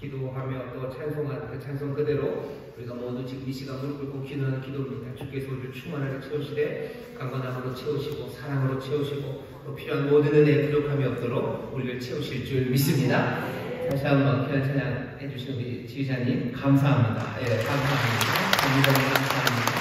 기도하며 또 찬송한 그 찬송 그대로 우리가 모두 지금 이 시간 무릎 꿇고 기도하는 기도입니다. 주께서 우리를 충만하게 채우시되 강건함으로 채우시고 사랑으로 채우시고 또 필요한 모든 은혜에 부족함이 없도록 우리를 채우실 줄 믿습니다. 다시 한번 귀한 찬양 해주신 우리 지휘자님 감사합니다. 예, 감사합니다. 감사합니다.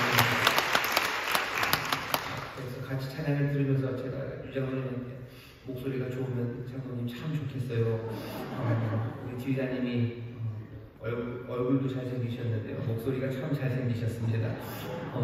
그래서 같이 찬양을 들으면서 제가 유장모님한테 목소리가 좋으면 장모님 참 좋겠어요. 우리 지휘자님이 얼굴도 잘생기셨는데요. 목소리가 참 잘생기셨습니다.